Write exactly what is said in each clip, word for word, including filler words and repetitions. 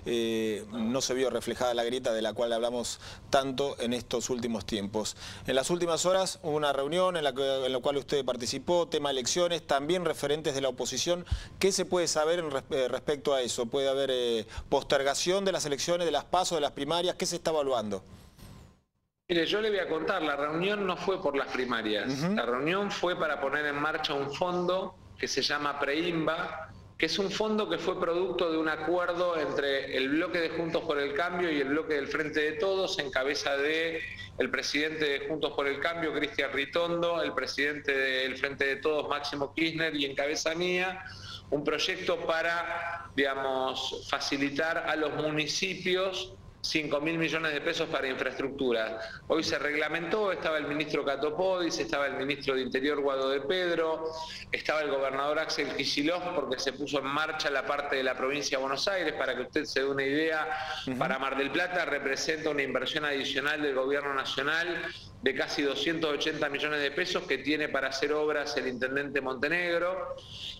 eh, no se vio reflejada la grieta de la cual hablamos tanto en estos últimos tiempos. En las últimas horas hubo una reunión en la, que, en la cual usted participó, tema elecciones, también referentes de la oposición. ¿Qué se puede saber en res, eh, respecto a eso? ¿Puede haber eh, postergación de las elecciones, de las PASO, de las primarias? ¿Qué se está evaluando? Mire, yo le voy a contar, la reunión no fue por las primarias. Uh-huh. La reunión fue para poner en marcha un fondo que se llama PREINVA, que es un fondo que fue producto de un acuerdo entre el bloque de Juntos por el Cambio y el bloque del Frente de Todos, en cabeza de el presidente de Juntos por el Cambio, Cristian Ritondo, el presidente del Frente de Todos, Máximo Kirchner, y en cabeza mía, un proyecto para, digamos, facilitar a los municipios cinco mil millones de pesos para infraestructura. Hoy se reglamentó, estaba el ministro Catopodis, estaba el ministro de Interior Guado de Pedro, estaba el gobernador Axel Kicillof, porque se puso en marcha la parte de la provincia de Buenos Aires. Para que usted se dé una idea, uh-huh. para Mar del Plata representa una inversión adicional del gobierno nacional de casi doscientos ochenta millones de pesos que tiene para hacer obras el intendente Montenegro.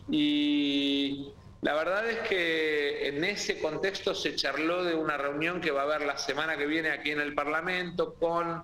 Y la verdad es que en ese contexto se charló de una reunión que va a haber la semana que viene aquí en el Parlamento con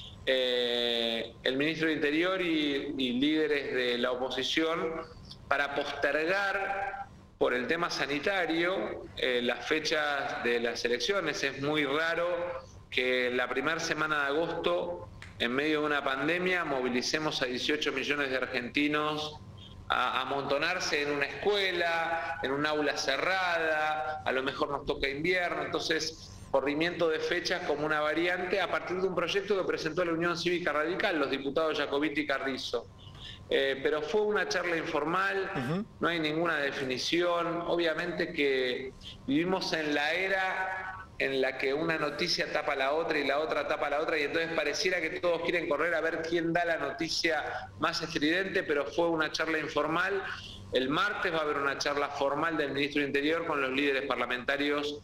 eh, el ministro de Interior y, y líderes de la oposición para postergar por el tema sanitario eh, las fechas de las elecciones. Es muy raro que la primera semana de agosto, en medio de una pandemia, movilicemos a dieciocho millones de argentinos a amontonarse en una escuela, en un aula cerrada, a lo mejor nos toca invierno. Entonces, corrimiento de fechas como una variante a partir de un proyecto que presentó la Unión Cívica Radical, los diputados Jacobiti y Carrizo. Eh, pero fue una charla informal, uh-huh. no hay ninguna definición. Obviamente que vivimos en la era en la que una noticia tapa la otra y la otra tapa la otra, y entonces pareciera que todos quieren correr a ver quién da la noticia más estridente, pero fue una charla informal. El martes va a haber una charla formal del ministro de Interior con los líderes parlamentarios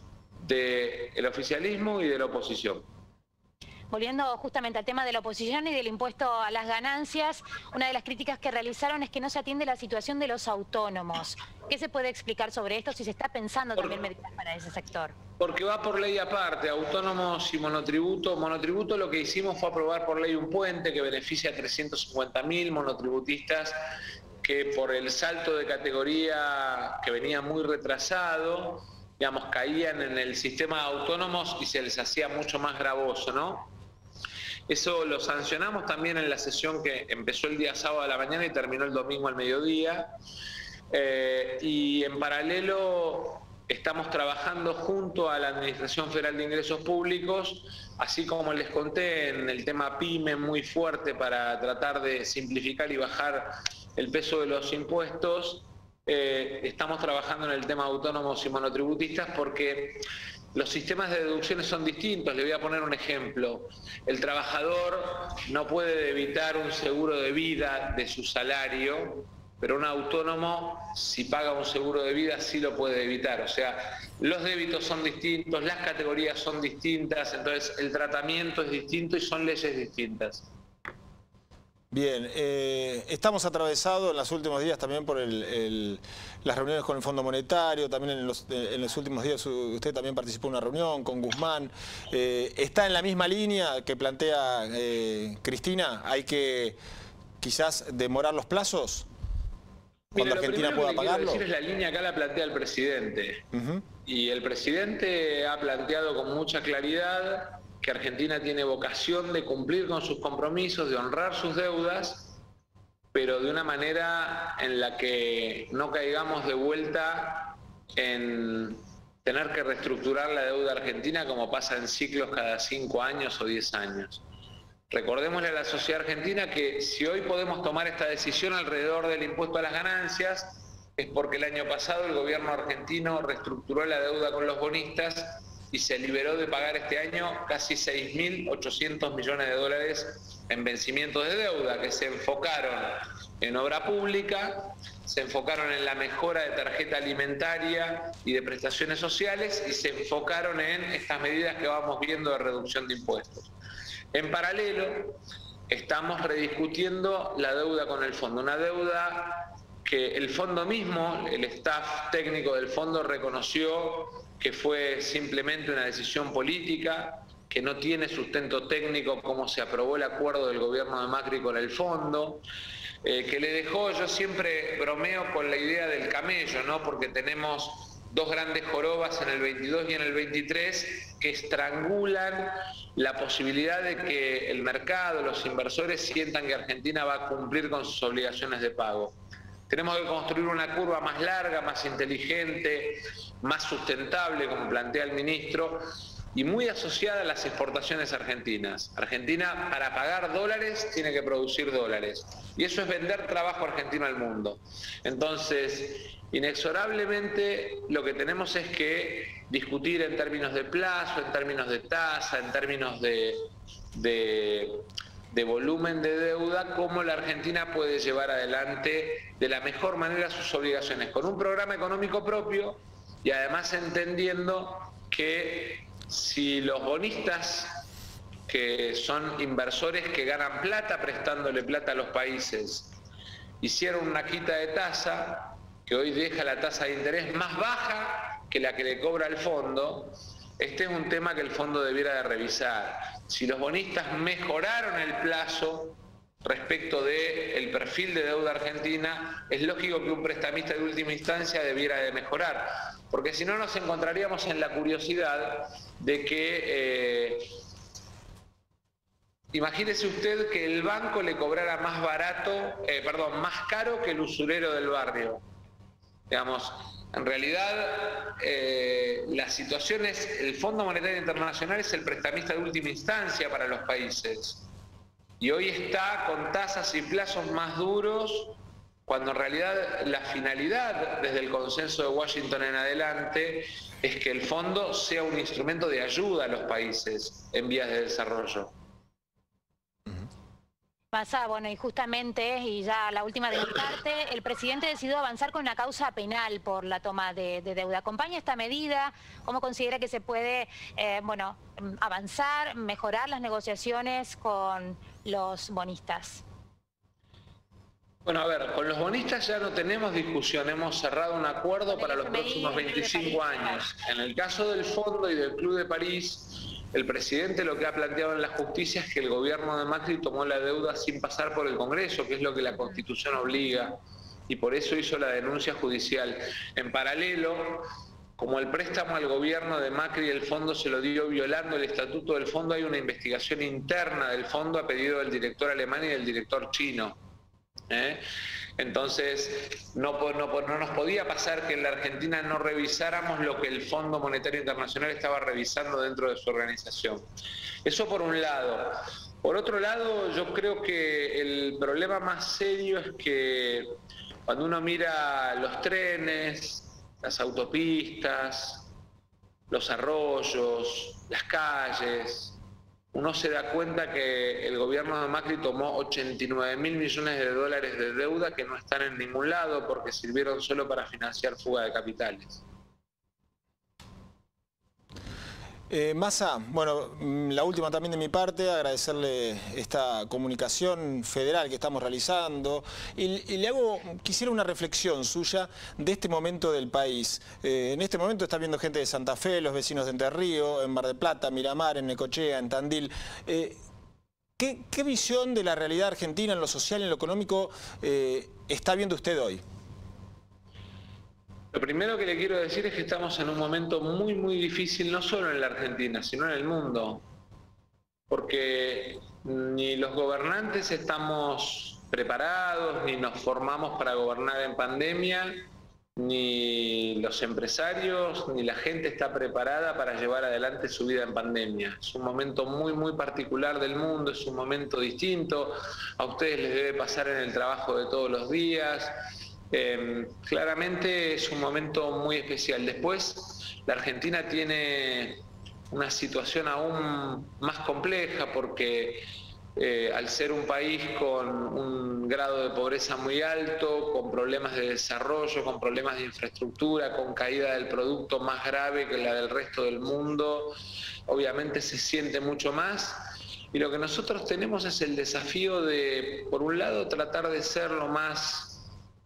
del oficialismo y de la oposición. Volviendo justamente al tema de la oposición y del impuesto a las ganancias, una de las críticas que realizaron es que no se atiende la situación de los autónomos. ¿Qué se puede explicar sobre esto, si se está pensando por, también medidas para ese sector? Porque va por ley aparte, autónomos y monotributo. Monotributo, lo que hicimos fue aprobar por ley un puente que beneficia a trescientos cincuenta mil monotributistas que por el salto de categoría que venía muy retrasado, digamos, caían en el sistema de autónomos y se les hacía mucho más gravoso, ¿no? Eso lo sancionamos también en la sesión que empezó el día sábado a la mañana y terminó el domingo al mediodía. Eh, y en paralelo estamos trabajando junto a la Administración Federal de Ingresos Públicos, así como les conté en el tema PYME, muy fuerte para tratar de simplificar y bajar el peso de los impuestos. Eh, estamos trabajando en el tema de autónomos y monotributistas porque los sistemas de deducciones son distintos. Le voy a poner un ejemplo. El trabajador no puede debitar un seguro de vida de su salario, pero un autónomo, si paga un seguro de vida, sí lo puede evitar. O sea, los débitos son distintos, las categorías son distintas, entonces el tratamiento es distinto y son leyes distintas. Bien, eh, estamos atravesados en los últimos días también por el, el, las reuniones con el Fondo Monetario, también en los, en los últimos días usted también participó en una reunión con Guzmán. Eh, ¿Está en la misma línea que plantea eh, Cristina? ¿Hay que quizás demorar los plazos cuando Mire, Argentina pueda pagarlo? Lo que quiero decir es la línea acá la plantea el presidente. Uh-huh. Y el presidente ha planteado con mucha claridad que Argentina tiene vocación de cumplir con sus compromisos, de honrar sus deudas, pero de una manera en la que no caigamos de vuelta en tener que reestructurar la deuda argentina como pasa en ciclos cada cinco años o diez años. Recordémosle a la sociedad argentina que si hoy podemos tomar esta decisión alrededor del impuesto a las ganancias, es porque el año pasado el gobierno argentino reestructuró la deuda con los bonistas y se liberó de pagar este año casi seis mil ochocientos millones de dólares en vencimientos de deuda, que se enfocaron en obra pública, se enfocaron en la mejora de tarjeta alimentaria y de prestaciones sociales, y se enfocaron en estas medidas que vamos viendo de reducción de impuestos. En paralelo, estamos rediscutiendo la deuda con el fondo, una deuda que el fondo mismo, el staff técnico del fondo reconoció que fue simplemente una decisión política, que no tiene sustento técnico como se aprobó el acuerdo del gobierno de Macri con el fondo, eh, que le dejó, yo siempre bromeo con la idea del camello, ¿no? Porque tenemos dos grandes jorobas en el veintidós y en el veintitrés que estrangulan la posibilidad de que el mercado, los inversores sientan que Argentina va a cumplir con sus obligaciones de pago. Tenemos que construir una curva más larga, más inteligente, más sustentable, como plantea el ministro, y muy asociada a las exportaciones argentinas. Argentina, para pagar dólares, tiene que producir dólares. Y eso es vender trabajo argentino al mundo. Entonces, inexorablemente, lo que tenemos es que discutir en términos de plazo, en términos de tasa, en términos de, de, de volumen de deuda, cómo la Argentina puede llevar adelante de la mejor manera sus obligaciones, con un programa económico propio y además entendiendo que si los bonistas, que son inversores que ganan plata prestándole plata a los países, hicieron una quita de tasa que hoy deja la tasa de interés más baja que la que le cobra el fondo, este es un tema que el fondo debiera de revisar. Si los bonistas mejoraron el plazo respecto del perfil de deuda argentina, es lógico que un prestamista de última instancia debiera de mejorar, porque si no nos encontraríamos en la curiosidad de que, eh, imagínese usted que el banco le cobrara más barato, eh, perdón, más caro que el usurero del barrio. Digamos, en realidad eh, la situación es, el Fondo Monetario Internacional es el prestamista de última instancia para los países. Y hoy está con tasas y plazos más duros, cuando en realidad la finalidad desde el consenso de Washington en adelante es que el fondo sea un instrumento de ayuda a los países en vías de desarrollo. Pasa, bueno, y justamente, y ya la última de mi parte, el presidente decidió avanzar con una causa penal por la toma de, de deuda. ¿Acompaña esta medida? ¿Cómo considera que se puede, eh, bueno, avanzar, mejorar las negociaciones con los bonistas? Bueno, a ver, con los bonistas ya no tenemos discusión, hemos cerrado un acuerdo para los próximos veinticinco años. En el caso del fondo y del Club de París, el presidente lo que ha planteado en la justicia es que el gobierno de Macri tomó la deuda sin pasar por el Congreso, que es lo que la Constitución obliga, y por eso hizo la denuncia judicial. En paralelo, como el préstamo al gobierno de Macri y el fondo se lo dio violando el estatuto del fondo, hay una investigación interna del fondo a pedido del director alemán y del director chino. ¿Eh? Entonces no, no, no nos podía pasar que en la Argentina no revisáramos lo que el Fondo Monetario Internacional estaba revisando dentro de su organización. Eso por un lado. Por otro lado, yo creo que el problema más serio es que cuando uno mira los trenes, las autopistas, los arroyos, las calles, uno se da cuenta que el gobierno de Macri tomó ochenta y nueve mil millones de dólares de deuda que no están en ningún lado porque sirvieron solo para financiar fuga de capitales. Eh, Massa, bueno, la última también de mi parte, agradecerle esta comunicación federal que estamos realizando y, y le hago, quisiera una reflexión suya de este momento del país. Eh, en este momento está viendo gente de Santa Fe, los vecinos de Entre Ríos, en Mar del Plata, Miramar, en Necochea, en Tandil. Eh, ¿qué, ¿Qué visión de la realidad argentina en lo social y en lo económico eh, está viendo usted hoy? Lo primero que le quiero decir es que estamos en un momento muy, muy difícil, no solo en la Argentina, sino en el mundo. Porque ni los gobernantes estamos preparados, ni nos formamos para gobernar en pandemia, ni los empresarios, ni la gente está preparada para llevar adelante su vida en pandemia. Es un momento muy, muy particular del mundo, es un momento distinto. A ustedes les debe pasar en el trabajo de todos los días. Eh, claramente es un momento muy especial. Después, la Argentina tiene una situación aún más compleja porque eh, al ser un país con un grado de pobreza muy alto, con problemas de desarrollo, con problemas de infraestructura, con caída del producto más grave que la del resto del mundo, obviamente se siente mucho más. Y lo que nosotros tenemos es el desafío de, por un lado, tratar de ser lo más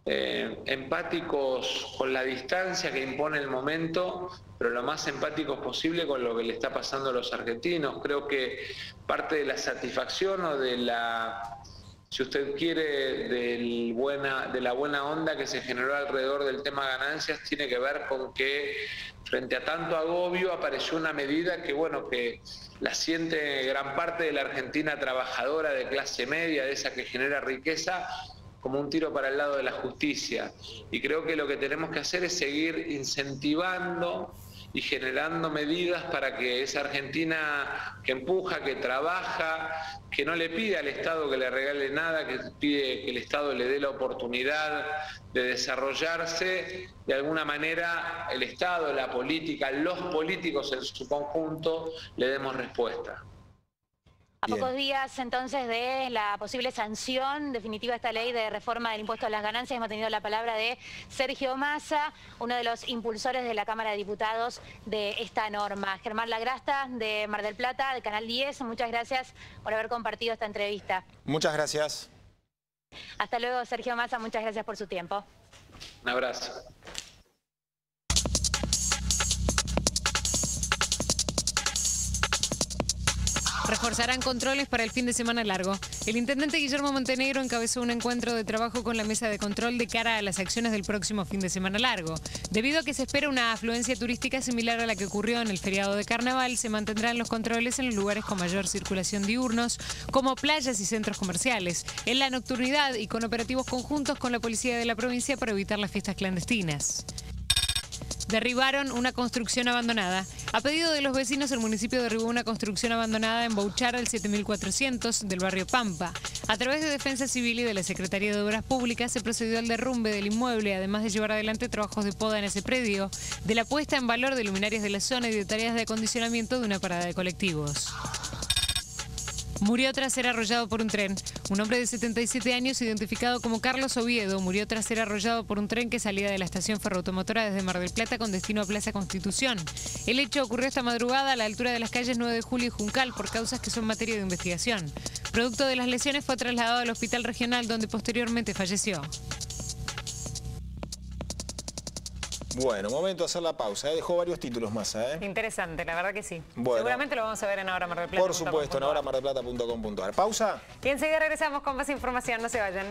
eh, empáticos con la distancia que impone el momento, pero lo más empáticos posible con lo que le está pasando a los argentinos. Creo que parte de la satisfacción o de la, si usted quiere, del buena, de la buena onda que se generó alrededor del tema ganancias tiene que ver con que frente a tanto agobio apareció una medida que, bueno, que la siente gran parte de la Argentina trabajadora de clase media, de esa que genera riqueza, como un tiro para el lado de la justicia. Y creo que lo que tenemos que hacer es seguir incentivando y generando medidas para que esa Argentina que empuja, que trabaja, que no le pide al Estado que le regale nada, que pide que el Estado le dé la oportunidad de desarrollarse, de alguna manera el Estado, la política, los políticos en su conjunto le demos respuesta. A pocos días entonces de la posible sanción definitiva de esta ley de reforma del impuesto a las ganancias, hemos tenido la palabra de Sergio Massa, uno de los impulsores de la Cámara de Diputados de esta norma. Germán Lagrasta, de Mar del Plata, de Canal diez, muchas gracias por haber compartido esta entrevista. Muchas gracias. Hasta luego, Sergio Massa, muchas gracias por su tiempo. Un abrazo. Reforzarán controles para el fin de semana largo. El intendente Guillermo Montenegro encabezó un encuentro de trabajo con la mesa de control de cara a las acciones del próximo fin de semana largo. Debido a que se espera una afluencia turística similar a la que ocurrió en el feriado de Carnaval, se mantendrán los controles en los lugares con mayor circulación diurnos, como playas y centros comerciales, en la nocturnidad y con operativos conjuntos con la policía de la provincia para evitar las fiestas clandestinas. Derribaron una construcción abandonada. A pedido de los vecinos, el municipio derribó una construcción abandonada en Bouchard, al siete mil cuatrocientos del barrio Pampa. A través de Defensa Civil y de la Secretaría de Obras Públicas se procedió al derrumbe del inmueble, además de llevar adelante trabajos de poda en ese predio, de la puesta en valor de luminarias de la zona y de tareas de acondicionamiento de una parada de colectivos. Murió tras ser arrollado por un tren. Un hombre de setenta y siete años, identificado como Carlos Oviedo, murió tras ser arrollado por un tren que salía de la estación ferroautomotora desde Mar del Plata con destino a Plaza Constitución. El hecho ocurrió esta madrugada a la altura de las calles nueve de julio y Juncal por causas que son materia de investigación. Producto de las lesiones fue trasladado al hospital regional donde posteriormente falleció. Bueno, momento de hacer la pausa. ¿eh? Dejó varios títulos más. ¿eh? Interesante, la verdad que sí. Bueno, seguramente lo vamos a ver en ahora mar del plata. Por supuesto, en ahora mar del plata punto com punto ar. Pausa. Y enseguida regresamos con más información. No se vayan.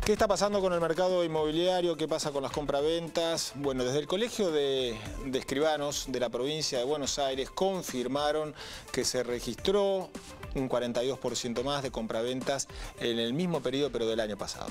¿Qué está pasando con el mercado inmobiliario? ¿Qué pasa con las compraventas? Bueno, desde el Colegio de, de Escribanos de la provincia de Buenos Aires confirmaron que se registró un cuarenta y dos por ciento más de compraventas en el mismo periodo, pero del año pasado.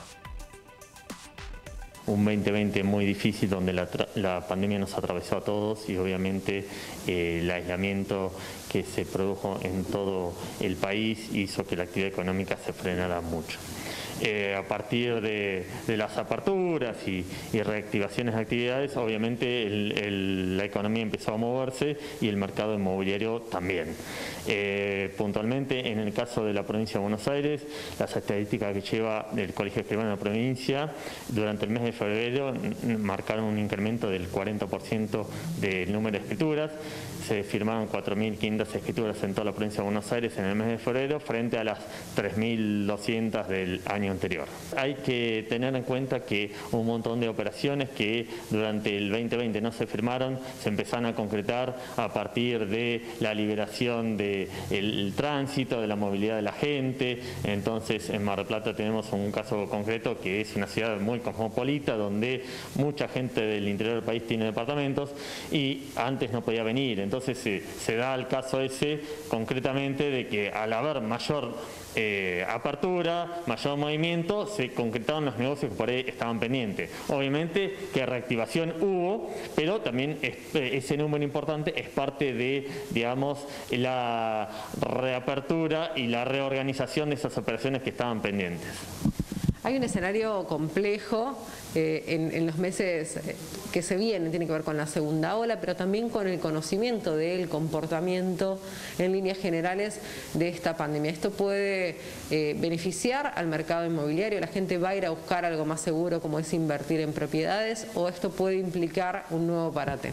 Un veinte veinte muy difícil donde la, la pandemia nos atravesó a todos y obviamente eh, el aislamiento que se produjo en todo el país hizo que la actividad económica se frenara mucho. Eh, a partir de, de las aperturas y, y reactivaciones de actividades, obviamente el, el, la economía empezó a moverse y el mercado inmobiliario también. Eh, puntualmente, en el caso de la provincia de Buenos Aires, las estadísticas que lleva el Colegio de Escribanos de la provincia, durante el mes de febrero marcaron un incremento del cuarenta por ciento del número de escrituras. Se firmaron cuatro mil quinientas escrituras en toda la provincia de Buenos Aires en el mes de febrero frente a las tres mil doscientas del año anterior. Hay que tener en cuenta que un montón de operaciones que durante el veinte veinte no se firmaron se empezaron a concretar a partir de la liberación del tránsito, de la movilidad de la gente. Entonces en Mar del Plata tenemos un caso concreto que es una ciudad muy cosmopolita donde mucha gente del interior del país tiene departamentos y antes no podía venir. Entonces Entonces se, se da el caso ese concretamente de que al haber mayor eh, apertura, mayor movimiento, se concretaron los negocios que por ahí estaban pendientes. Obviamente que reactivación hubo, pero también es, ese número importante es parte de, digamos, la reapertura y la reorganización de esas operaciones que estaban pendientes. Hay un escenario complejo eh, en, en los meses que se vienen, tiene que ver con la segunda ola, pero también con el conocimiento del comportamiento en líneas generales de esta pandemia. Esto puede eh, beneficiar al mercado inmobiliario, la gente va a ir a buscar algo más seguro como es invertir en propiedades, o esto puede implicar un nuevo parate.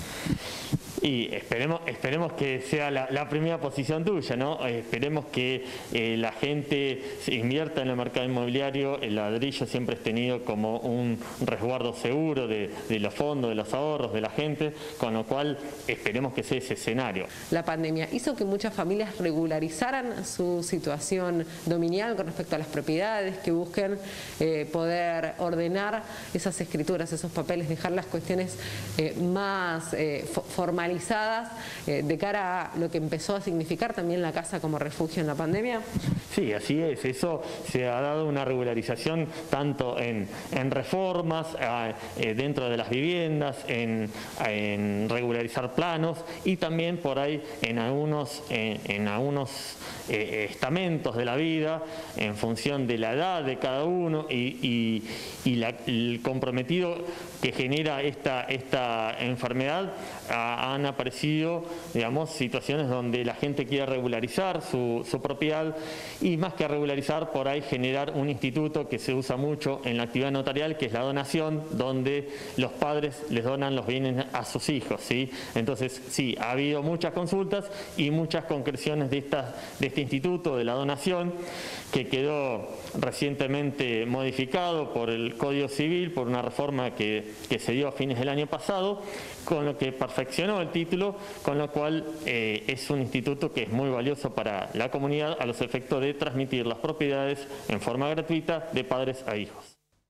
Y esperemos, esperemos que sea la, la primera posición tuya, ¿no? Esperemos que eh, la gente se invierta en el mercado inmobiliario. El ladrillo siempre es tenido como un resguardo seguro de, de los fondos, de los ahorros de la gente, con lo cual esperemos que sea ese escenario. La pandemia hizo que muchas familias regularizaran su situación dominial con respecto a las propiedades, que busquen eh, poder ordenar esas escrituras, esos papeles, dejar las cuestiones eh, más eh, formalizadas de cara a lo que empezó a significar también la casa como refugio en la pandemia. Sí, así es. Eso se ha dado una regularización tanto en, en reformas, eh, dentro de las viviendas, en, en regularizar planos y también por ahí en algunos, en, en algunos eh, estamentos de la vida, en función de la edad de cada uno y, y, y la, el comprometido que genera esta, esta enfermedad, a, han aparecido, digamos, situaciones donde la gente quiere regularizar su, su propiedad y más que regularizar, por ahí generar un instituto que se usa mucho en la actividad notarial, que es la donación, donde los padres les donan los bienes a sus hijos, ¿sí? Entonces, sí, ha habido muchas consultas y muchas concreciones de, esta, de este instituto de la donación, que quedó recientemente modificado por el Código Civil, por una reforma que, que se dio a fines del año pasado, con lo que perfeccionó el título, con lo cual eh, es un instituto que es muy valioso para la comunidad a los efectos de transmitir las propiedades en forma gratuita de padres a hijos.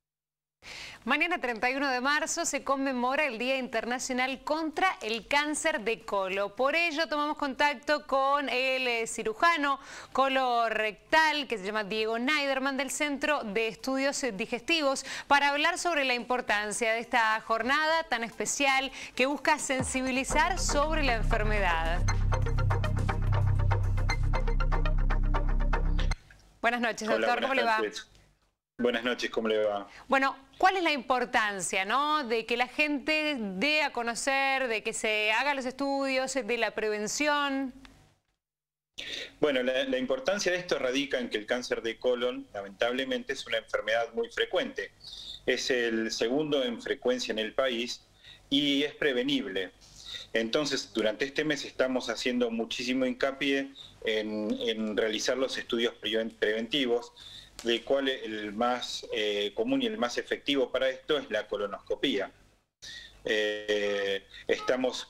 Mañana treinta y uno de marzo se conmemora el Día Internacional contra el Cáncer de Colon. Por ello tomamos contacto con el eh, cirujano colorectal que se llama Diego Neiderman del Centro de Estudios Digestivos para hablar sobre la importancia de esta jornada tan especial que busca sensibilizar sobre la enfermedad. Buenas noches, doctor. Hola, buenas ¿Cómo le va? noches. Buenas noches, ¿cómo le va? Bueno, ¿cuál es la importancia, ¿no?, de que la gente dé a conocer, de que se hagan los estudios, de la prevención? Bueno, la, la importancia de esto radica en que el cáncer de colon, lamentablemente, es una enfermedad muy frecuente. Es el segundo en frecuencia en el país y es prevenible. Entonces, durante este mes estamos haciendo muchísimo hincapié en, en realizar los estudios preventivos, del cual el más eh, común y el más efectivo para esto es la colonoscopía. Eh, estamos,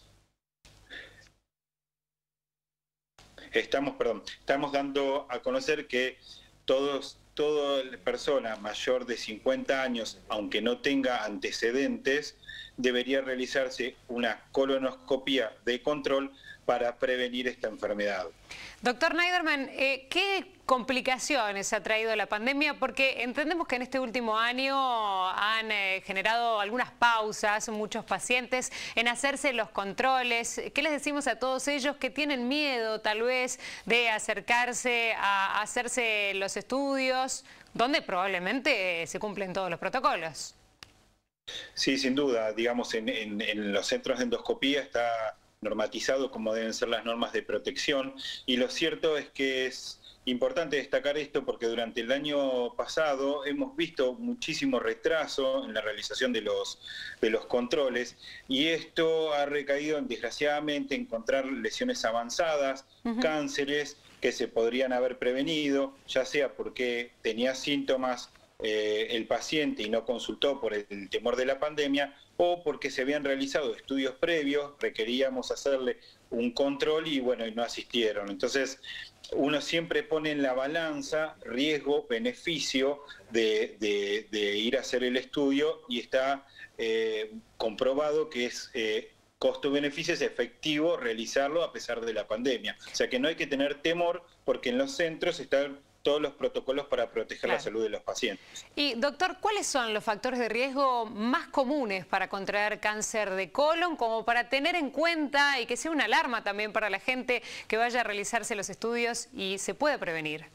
estamos, perdón, estamos dando a conocer que todos, toda persona mayor de cincuenta años, aunque no tenga antecedentes, debería realizarse una colonoscopia de control para prevenir esta enfermedad. Doctor Neiderman, eh, ¿qué complicaciones ha traído la pandemia? Porque entendemos que en este último año han eh, generado algunas pausas muchos pacientes en hacerse los controles. ¿Qué les decimos a todos ellos que tienen miedo tal vez de acercarse a hacerse los estudios, donde probablemente eh, se cumplen todos los protocolos? Sí, sin duda. Digamos, en, en, en los centros de endoscopía está normatizado como deben ser las normas de protección, y lo cierto es que es importante destacar esto porque durante el año pasado hemos visto muchísimo retraso en la realización de los, de los controles, y esto ha recaído en, desgraciadamente, encontrar lesiones avanzadas, uh-huh. cánceres que se podrían haber prevenido, ya sea porque tenía síntomas eh, el paciente y no consultó por el temor de la pandemia, o porque se habían realizado estudios previos, requeríamos hacerle un control y bueno, y no asistieron. Entonces, uno siempre pone en la balanza riesgo-beneficio de, de, de ir a hacer el estudio, y está eh, comprobado que es eh, costo-beneficio, es efectivo realizarlo a pesar de la pandemia. O sea que no hay que tener temor, porque en los centros están todos los protocolos para proteger claro. la salud de los pacientes. Y doctor, ¿cuáles son los factores de riesgo más comunes para contraer cáncer de colon, como para tener en cuenta y que sea una alarma también para la gente que vaya a realizarse los estudios y se pueda prevenir?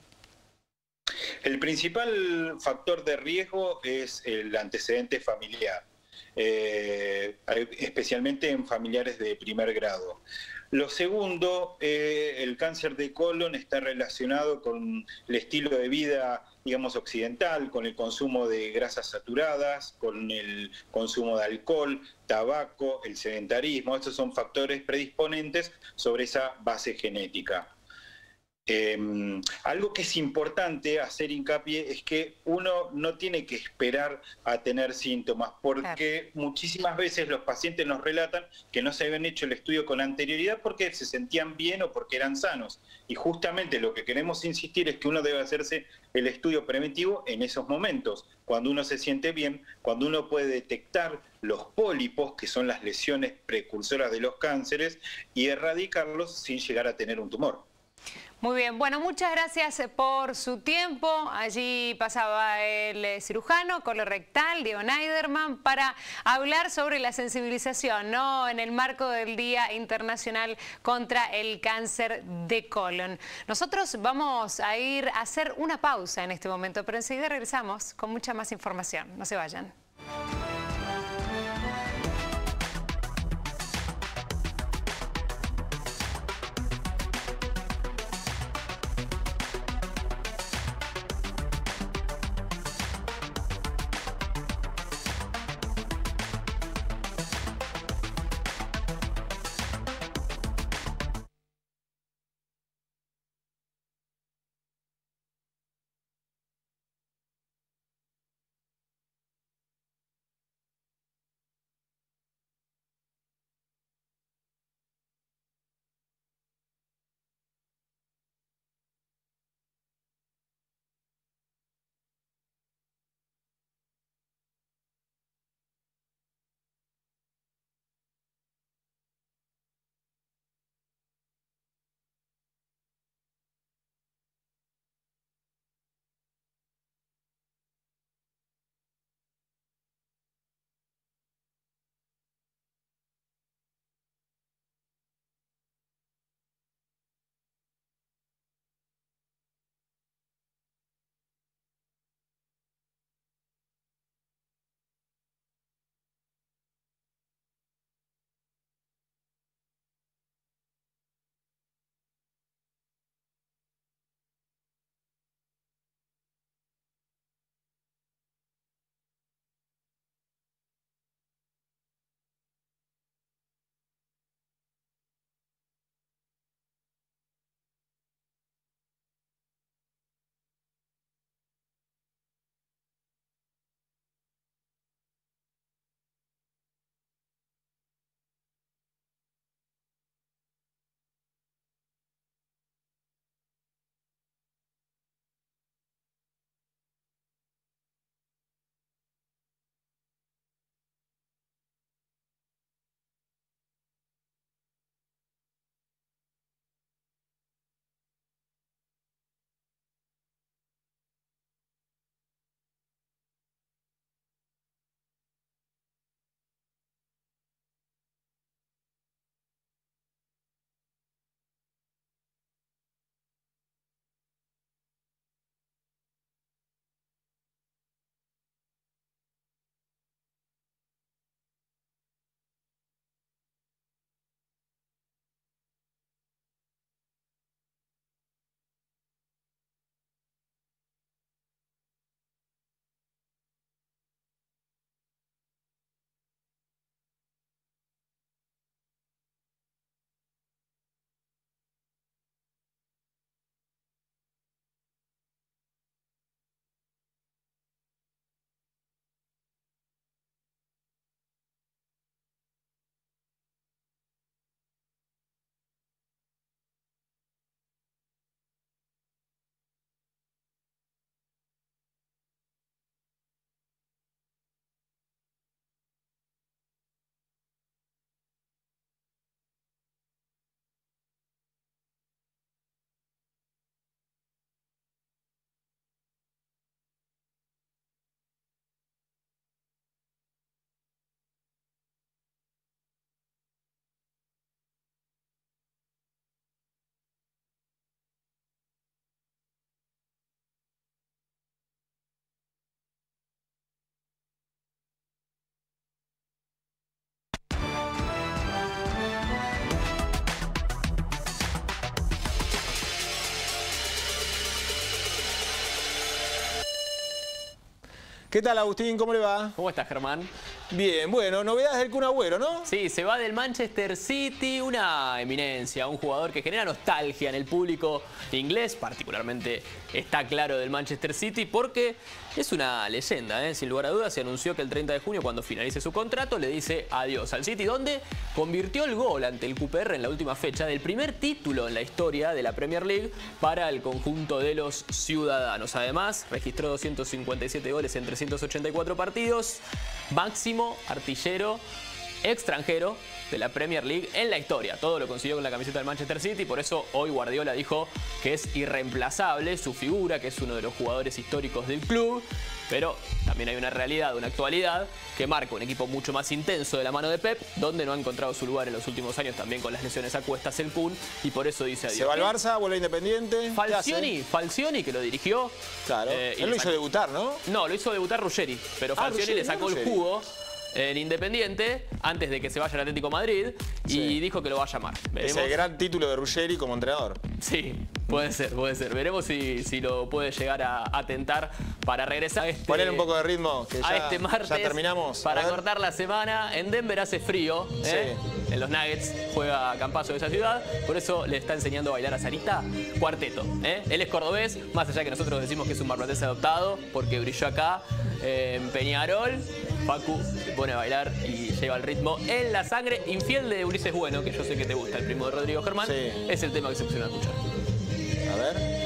El principal factor de riesgo es el antecedente familiar, eh, especialmente en familiares de primer grado. Lo segundo, eh, el cáncer de colon está relacionado con el estilo de vida, digamos, occidental, con el consumo de grasas saturadas, con el consumo de alcohol, tabaco, el sedentarismo. Estos son factores predisponentes sobre esa base genética. Eh, algo que es importante hacer hincapié es que uno no tiene que esperar a tener síntomas, porque claro. muchísimas veces los pacientes nos relatan que no se habían hecho el estudio con anterioridad porque se sentían bien o porque eran sanos. Y justamente lo que queremos insistir es que uno debe hacerse el estudio preventivo en esos momentos, cuando uno se siente bien, cuando uno puede detectar los pólipos, que son las lesiones precursoras de los cánceres, y erradicarlos sin llegar a tener un tumor. Muy bien, bueno, muchas gracias por su tiempo. Allí pasaba el cirujano colorectal, Diego Neiderman, para hablar sobre la sensibilización, ¿no?, en el marco del Día Internacional contra el Cáncer de Colon. Nosotros vamos a ir a hacer una pausa en este momento, pero enseguida regresamos con mucha más información. No se vayan. ¿Qué tal, Agustín? ¿Cómo le va? ¿Cómo estás, Germán? Bien, bueno, novedades del Kun Agüero, ¿no? Sí, se va del Manchester City, una eminencia, un jugador que genera nostalgia en el público inglés, particularmente está claro del Manchester City, porque es una leyenda, ¿eh? Sin lugar a dudas. Se anunció que el treinta de junio, cuando finalice su contrato, le dice adiós al City, donde convirtió el gol ante el Q P R en la última fecha del primer título en la historia de la Premier League para el conjunto de los ciudadanos. Además, registró doscientos cincuenta y siete goles en trescientos ochenta y cuatro partidos, máximo artillero extranjero de la Premier League en la historia. Todo lo consiguió con la camiseta del Manchester City, por eso hoy Guardiola dijo que es irreemplazable su figura, que es uno de los jugadores históricos del club, pero también hay una realidad, una actualidad que marca un equipo mucho más intenso de la mano de Pep, donde no ha encontrado su lugar en los últimos años, también con las lesiones a cuestas el Kun, y por eso dice adiós. Se va al Barça, vuelve a Independiente. Falcioni, Falcioni, que lo dirigió. Claro, eh, él lo hizo debutar, ¿no? No, lo hizo debutar Ruggeri, pero Ah, Falcioni Ruggeri, le sacó no, el jugo en Independiente antes de que se vaya al Atlético Madrid y Sí. dijo que lo va a llamar. Es el gran título de Ruggeri como entrenador. Sí, puede ser, puede ser. Veremos si, si lo puede llegar a, a tentar para regresar a este, Poner un poco de ritmo, que a ya, este martes. ya terminamos. Para A ver. cortar la semana. En Denver hace frío, ¿eh? En los Nuggets juega Campazzo de esa ciudad. Por eso le está enseñando a bailar a Sarita cuarteto, ¿eh? Él es cordobés, más allá que nosotros decimos que es un marplatense adoptado, porque brilló acá eh, en Peñarol. Facu se pone a bailar y lleva el ritmo en la sangre. Infiel de Ulises Bueno, que yo sé que te gusta, el primo de Rodrigo Germán. Sí. Es el tema que se pusieron a escuchar. A ver.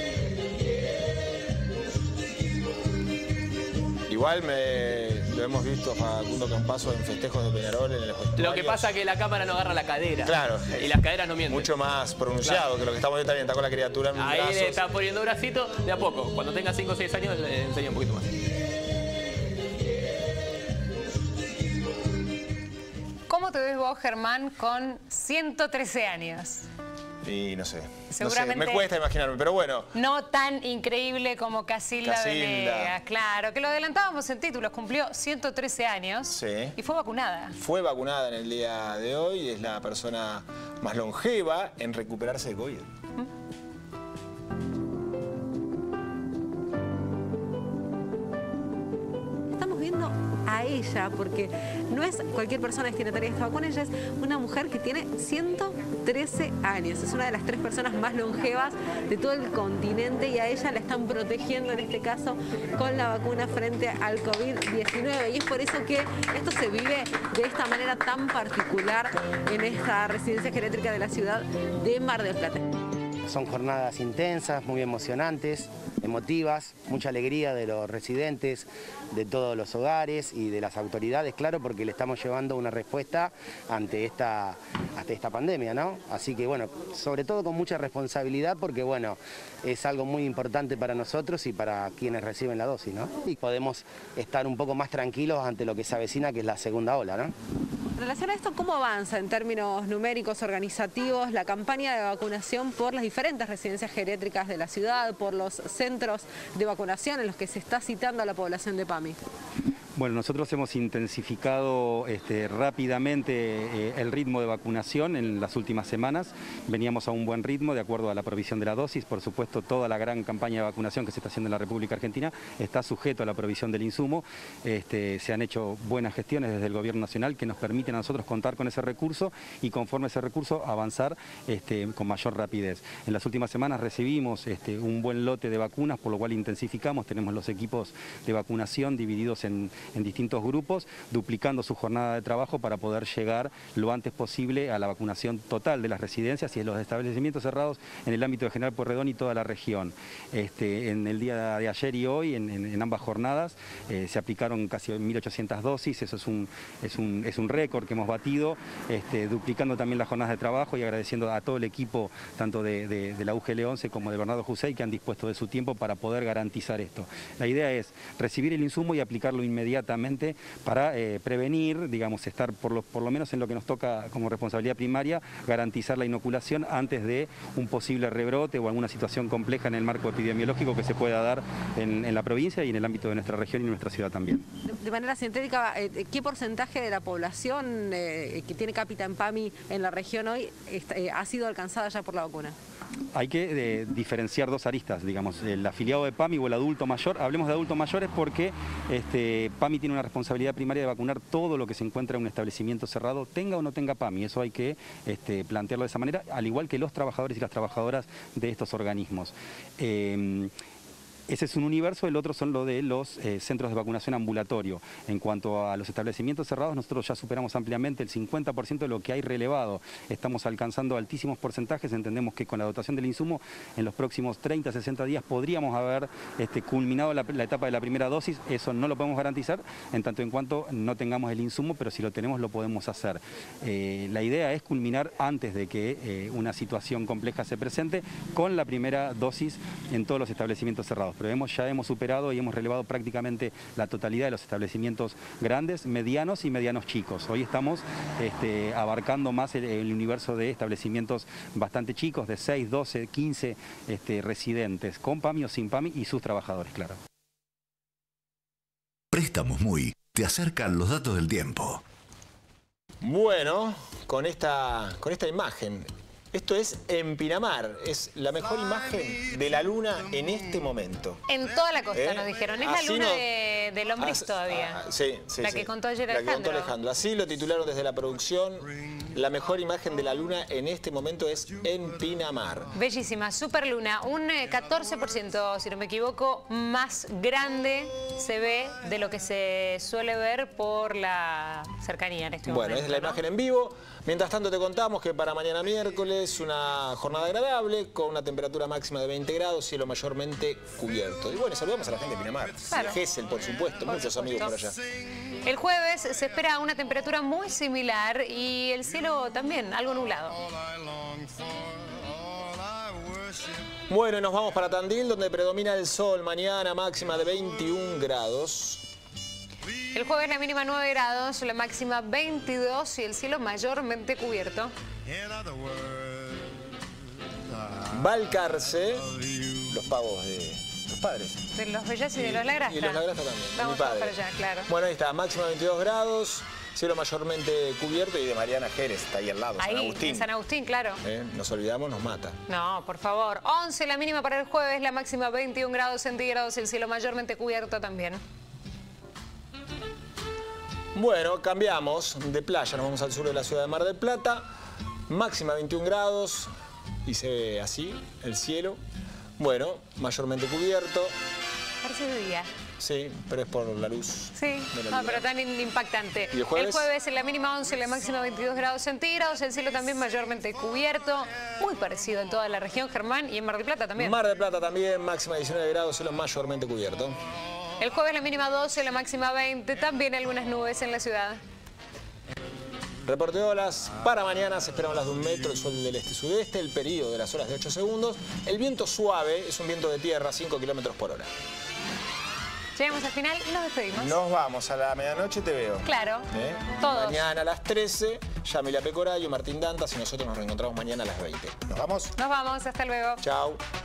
Igual me, lo hemos visto a Facundo Campazzo en festejos de Peñarol en el vestuario. Lo que pasa es que la cámara no agarra la cadera. Claro. Y las caderas no mienten. Mucho más pronunciado Claro. que lo que estamos viendo también. Está con la criatura en Ahí brazos. le está poniendo bracito de a poco. Cuando tenga cinco o seis años le enseña un poquito más. ¿Cómo te ves vos, Germán, con ciento trece años? Y no sé. Seguramente- No sé, me cuesta imaginarme, pero bueno. No tan increíble como Casilda, Casilda. Venegas, claro, que lo adelantábamos en títulos, cumplió ciento trece años Sí. y fue vacunada. Fue vacunada en el día de hoy y es la persona más longeva en recuperarse de COVID. Estamos viendo a ella, porque no es cualquier persona destinataria de esta vacuna, ella es una mujer que tiene ciento trece años, es una de las tres personas más longevas de todo el continente y a ella la están protegiendo en este caso con la vacuna frente al COVID diecinueve y es por eso que esto se vive de esta manera tan particular en esta residencia geriátrica de la ciudad de Mar del Plata. Son jornadas intensas, muy emocionantes, emotivas, mucha alegría de los residentes, de todos los hogares y de las autoridades, claro, porque le estamos llevando una respuesta ante esta, ante esta pandemia, ¿no? Así que, bueno, sobre todo con mucha responsabilidad porque, bueno, es algo muy importante para nosotros y para quienes reciben la dosis, ¿no? Y podemos estar un poco más tranquilos ante lo que se avecina, que es la segunda ola, ¿no? En relación a esto, ¿cómo avanza en términos numéricos, organizativos, la campaña de vacunación por las diferentes residencias geriátricas de la ciudad, por los centros de vacunación en los que se está citando a la población de PAMI? Bueno, nosotros hemos intensificado este, rápidamente eh, el ritmo de vacunación en las últimas semanas. Veníamos a un buen ritmo de acuerdo a la provisión de la dosis. Por supuesto, toda la gran campaña de vacunación que se está haciendo en la República Argentina está sujeto a la provisión del insumo. Este, se han hecho buenas gestiones desde el Gobierno Nacional que nos permiten a nosotros contar con ese recurso y conforme ese recurso avanzar este, con mayor rapidez. En las últimas semanas recibimos este, un buen lote de vacunas, por lo cual intensificamos. Tenemos los equipos de vacunación divididos en en distintos grupos, duplicando su jornada de trabajo para poder llegar lo antes posible a la vacunación total de las residencias y de los establecimientos cerrados en el ámbito de General Pueyrredón y toda la región. Este, en el día de ayer y hoy, en, en, en ambas jornadas, eh, se aplicaron casi mil ochocientas dosis, eso es un, es un, es un récord que hemos batido, este, duplicando también las jornadas de trabajo y agradeciendo a todo el equipo, tanto de, de, de la U G L once como de Bernardo Jusey, que han dispuesto de su tiempo para poder garantizar esto. La idea es recibir el insumo y aplicarlo inmediatamente para eh, prevenir, digamos, estar por lo, por lo menos en lo que nos toca como responsabilidad primaria, garantizar la inoculación antes de un posible rebrote o alguna situación compleja en el marco epidemiológico que se pueda dar en, en la provincia y en el ámbito de nuestra región y nuestra ciudad también. De, de manera sintética, eh, ¿qué porcentaje de la población eh, que tiene cápita en PAMI en la región hoy está, eh, ha sido alcanzada ya por la vacuna? Hay que eh, diferenciar dos aristas, digamos, el afiliado de PAMI o el adulto mayor. Hablemos de adultos mayores porque este, PAMI tiene una responsabilidad primaria de vacunar todo lo que se encuentra en un establecimiento cerrado, tenga o no tenga PAMI. Eso hay que este, plantearlo de esa manera, al igual que los trabajadores y las trabajadoras de estos organismos. Eh, Ese es un universo, el otro son lo de los eh, centros de vacunación ambulatorio. En cuanto a los establecimientos cerrados, nosotros ya superamos ampliamente el cincuenta por ciento de lo que hay relevado. Estamos alcanzando altísimos porcentajes, entendemos que con la dotación del insumo, en los próximos treinta a sesenta días podríamos haber este, culminado la, la etapa de la primera dosis. Eso no lo podemos garantizar, en tanto en cuanto no tengamos el insumo, pero si lo tenemos lo podemos hacer. Eh, la idea es culminar antes de que eh, una situación compleja se presente con la primera dosis en todos los establecimientos cerrados. Pero hemos, ya hemos superado y hemos relevado prácticamente la totalidad de los establecimientos grandes, medianos y medianos chicos. Hoy estamos este, abarcando más el, el universo de establecimientos bastante chicos, de seis, doce, quince este, residentes, con PAMI o sin PAMI y sus trabajadores, claro. Préstamos Muy te acercan los datos del tiempo. Bueno, con esta, con esta imagen. Esto es en Pinamar, es la mejor imagen de la luna en este momento. En toda la costa ¿Eh? nos dijeron, es Así la luna no, de, de Lombriz as, todavía. Ah, sí, sí, la sí. que contó ayer la Alejandro. Que contó Alejandro. Así lo titularon desde la producción. La mejor imagen de la luna en este momento es en Pinamar. Bellísima, super luna, un catorce por ciento, si no me equivoco, más grande se ve de lo que se suele ver por la cercanía en este bueno, momento. Bueno, es la ¿no? imagen en vivo. Mientras tanto te contamos que para mañana miércoles una jornada agradable con una temperatura máxima de veinte grados, cielo mayormente cubierto. Y bueno, saludamos a la gente de Pinamar. Claro. De Gesell, por supuesto, Por muchos supuesto. amigos por allá. El jueves se espera una temperatura muy similar y el cielo también, algo nublado. Bueno, y nos vamos para Tandil, donde predomina el sol. Mañana máxima de veintiún grados. El jueves la mínima nueve grados, la máxima veintidós y el cielo mayormente cubierto. Balcarce, los pavos de los padres. De los Bellas y de los Lagrastra. Y los Lagrastra también, de mi Vamos padre. para allá, claro. Bueno, ahí está, máxima veintidós grados, cielo mayormente cubierto y de Mariana Jerez, está ahí al lado, Ahí, San Agustín. en San Agustín, claro. ¿Eh? Nos olvidamos, nos mata. No, por favor. once la mínima para el jueves, la máxima veintiún grados centígrados, el cielo mayormente cubierto también. Bueno, cambiamos de playa, nos vamos al sur de la ciudad de Mar del Plata, máxima veintiún grados y se ve así el cielo. Bueno, mayormente cubierto. Parece de día. Sí, pero es por la luz. Sí, de la no, luna. pero tan in- impactante. ¿Y el jueves? El jueves en la mínima once, la máxima veintidós grados centígrados, el cielo también mayormente cubierto, muy parecido en toda la región, Germán, y en Mar del Plata también. Mar del Plata también, máxima diecinueve grados, cielo mayormente cubierto. El jueves la mínima doce, la máxima veinte, también algunas nubes en la ciudad. Reporte de olas, para mañana se esperan olas de un metro, el sol del este-sudeste, el periodo de las olas de ocho segundos, el viento suave, es un viento de tierra, cinco kilómetros por hora. Llegamos al final y nos despedimos. Nos vamos, a la medianoche te veo. Claro, ¿Eh? todos. Mañana a las trece, Yamila Pecorayo, Martín Dantas y nosotros nos reencontramos mañana a las veinte. ¿Nos vamos? Nos vamos, hasta luego. Chao.